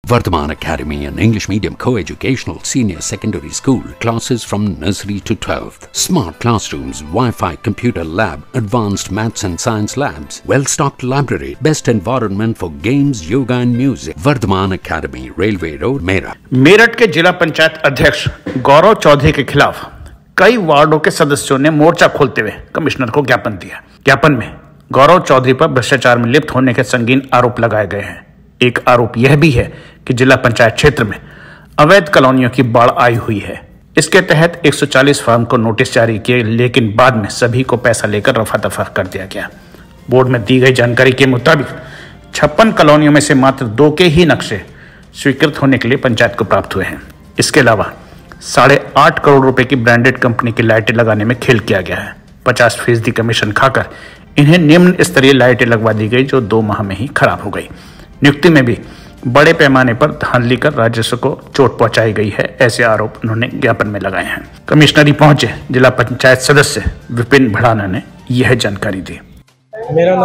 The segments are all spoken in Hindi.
Vardhaman Academy, an English medium co-educational senior secondary school, classes from nursery to 12th. Smart classrooms, Wi-Fi computer lab, advanced maths and science labs, well-stocked library, best environment for games, yoga and music. Vardhaman Academy, Railway Road, Meerut. Meerut के जिला पंचायत अध्यक्ष गौरव चौधरी के खिलाफ कई वार्डों के सदस्यों ने मोर्चा खोलते हुए कमिश्नर को ज्ञापन दिया। ज्ञापन में गौरव चौधरी पर भ्रष्टाचार में लिप्त होने के संगीन आरोप लगाए गए हैं। एक आरोप यह भी है कि जिला पंचायत क्षेत्र में अवैध कॉलोनियों की बाढ़ आई हुई है। इसके तहत 140 फर्म को नोटिस जारी किए, लेकिन बाद में सभी को पैसा लेकर रफा दफा कर दिया गया। बोर्ड में दी गई जानकारी के मुताबिक 56 कॉलोनियों में से मात्र 2 के ही नक्शे स्वीकृत होने के लिए पंचायत को प्राप्त हुए हैं। इसके अलावा 8.5 करोड़ रुपए की ब्रांडेड कंपनी की लाइटें लगाने में खेल किया गया है। 50% कमीशन खाकर इन्हें निम्न स्तरीय लाइटें लगवा दी गई, जो 2 माह में ही खराब हो गई। नियुक्ति में भी बड़े पैमाने पर धांधली कर राजस्व को चोट पहुंचाई गई है, ऐसे आरोप उन्होंने ज्ञापन में लगाए हैं। कमिश्नरी पहुंचे जिला पंचायत सदस्य विपिन भड़ाना ने यह जानकारी दी। मेरा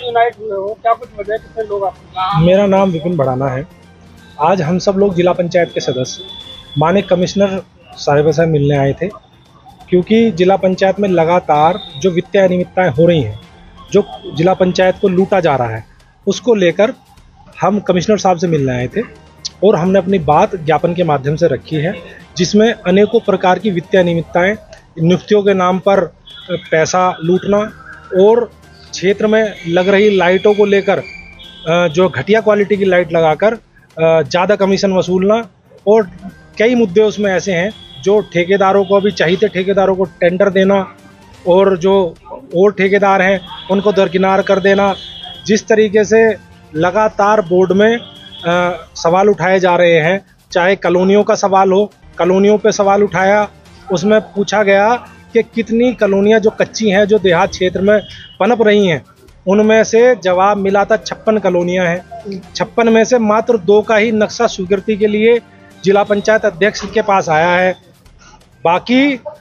नाम विपिन भड़ाना है। आज हम सब लोग जिला पंचायत के सदस्य माननीय कमिश्नर साहिब से मिलने आए थे, क्योंकि जिला पंचायत में लगातार जो वित्तीय अनियमितताएं हो रही हैं, जो जिला पंचायत को लूटा जा रहा है, उसको लेकर हम कमिश्नर साहब से मिलने आए थे और हमने अपनी बात ज्ञापन के माध्यम से रखी है, जिसमें अनेकों प्रकार की वित्तीय अनियमितताएं, नियुक्तियों के नाम पर पैसा लूटना और क्षेत्र में लग रही लाइटों को लेकर जो घटिया क्वालिटी की लाइट लगाकर ज़्यादा कमीशन वसूलना, और कई मुद्दे उसमें ऐसे हैं जो ठेकेदारों को अभी चाहिए ठेकेदारों को टेंडर देना और जो और ठेकेदार हैं उनको दरकिनार कर देना। जिस तरीके से लगातार बोर्ड में सवाल उठाए जा रहे हैं, चाहे कॉलोनियों का सवाल हो, कॉलोनियों पे सवाल उठाया, उसमें पूछा गया कि कितनी कॉलोनियाँ जो कच्ची हैं, जो देहात क्षेत्र में पनप रही हैं, उनमें से जवाब मिला था 56 कॉलोनियाँ हैं। 56 में से मात्र 2 का ही नक्शा स्वीकृति के लिए जिला पंचायत अध्यक्ष के पास आया है। बाकी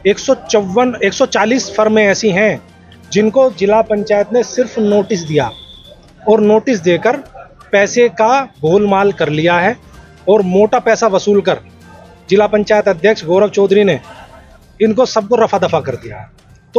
140 फर्में ऐसी हैं जिनको जिला पंचायत ने सिर्फ नोटिस दिया और नोटिस देकर पैसे का गोलमाल कर लिया है और मोटा पैसा वसूल कर जिला पंचायत अध्यक्ष गौरव चौधरी ने इनको सबको रफा दफा कर दिया है। तो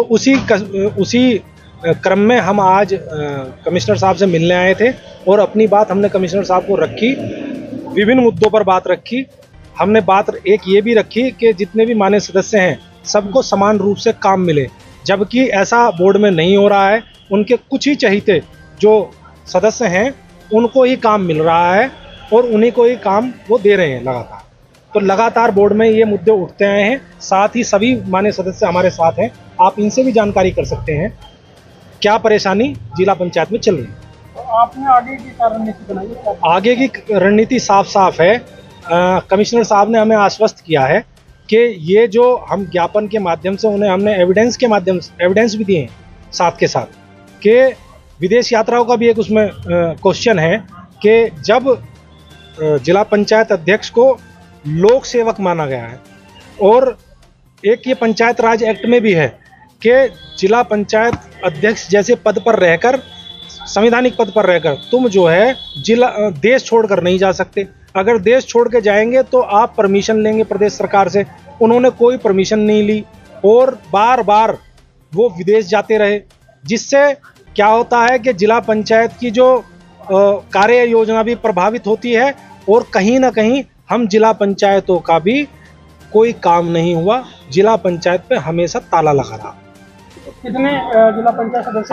उसी क्रम में हम आज कमिश्नर साहब से मिलने आए थे और अपनी बात हमने कमिश्नर साहब को रखी, विभिन्न मुद्दों पर बात रखी। हमने बात एक ये भी रखी कि जितने भी माननीय सदस्य हैं सबको समान रूप से काम मिले, जबकि ऐसा बोर्ड में नहीं हो रहा है। उनके कुछ ही चहीते जो सदस्य हैं उनको ही काम मिल रहा है और उन्हीं को ही काम वो दे रहे हैं लगातार। तो लगातार बोर्ड में ये मुद्दे उठते आए हैं। साथ ही सभी माननीय सदस्य हमारे साथ हैं, आप इनसे भी जानकारी कर सकते हैं क्या परेशानी जिला पंचायत में चल रही है। तो आपने आगे की रणनीति बनाई है? आगे की रणनीति साफ है। कमिश्नर साहब ने हमें आश्वस्त किया है कि ये जो हम ज्ञापन के माध्यम से उन्हें हमने एविडेंस भी दिए हैं, साथ के साथ कि विदेश यात्राओं का भी एक उसमें क्वेश्चन है कि जब जिला पंचायत अध्यक्ष को लोक सेवक माना गया है और एक ये पंचायत राज एक्ट में भी है कि जिला पंचायत अध्यक्ष जैसे पद पर रहकर, संवैधानिक पद पर रहकर तुम जो है देश छोड़कर नहीं जा सकते। अगर देश छोड़ के जाएंगे तो आप परमिशन लेंगे प्रदेश सरकार से। उन्होंने कोई परमिशन नहीं ली और बार बार वो विदेश जाते रहे, जिससे क्या होता है कि जिला पंचायत की जो कार्य योजना भी प्रभावित होती है और कहीं ना कहीं हम जिला पंचायतों का भी कोई काम नहीं हुआ। जिला पंचायत पे हमेशा ताला लगा रहा। कितने जिला पंचायत सदस्य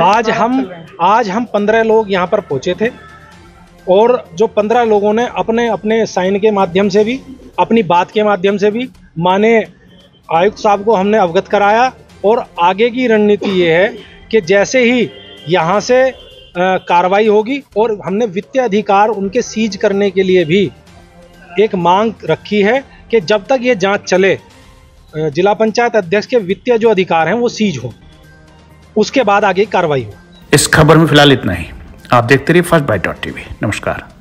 आज हम 15 लोग यहाँ पर पहुँचे थे और जो 15 लोगों ने अपने अपने साइन के माध्यम से भी, अपनी बात के माध्यम से भी माननीय आयुक्त साहब को हमने अवगत कराया। और आगे की रणनीति ये है कि जैसे ही यहाँ से कार्रवाई होगी, और हमने वित्तीय अधिकार उनके सीज करने के लिए भी एक मांग रखी है कि जब तक ये जांच चले, जिला पंचायत अध्यक्ष के वित्तीय जो अधिकार हैं वो सीज हो, उसके बाद आगे कार्रवाई हो। इस खबर में फिलहाल इतना ही। आप देखते रहिए फर्स्ट बाइट.tv। नमस्कार।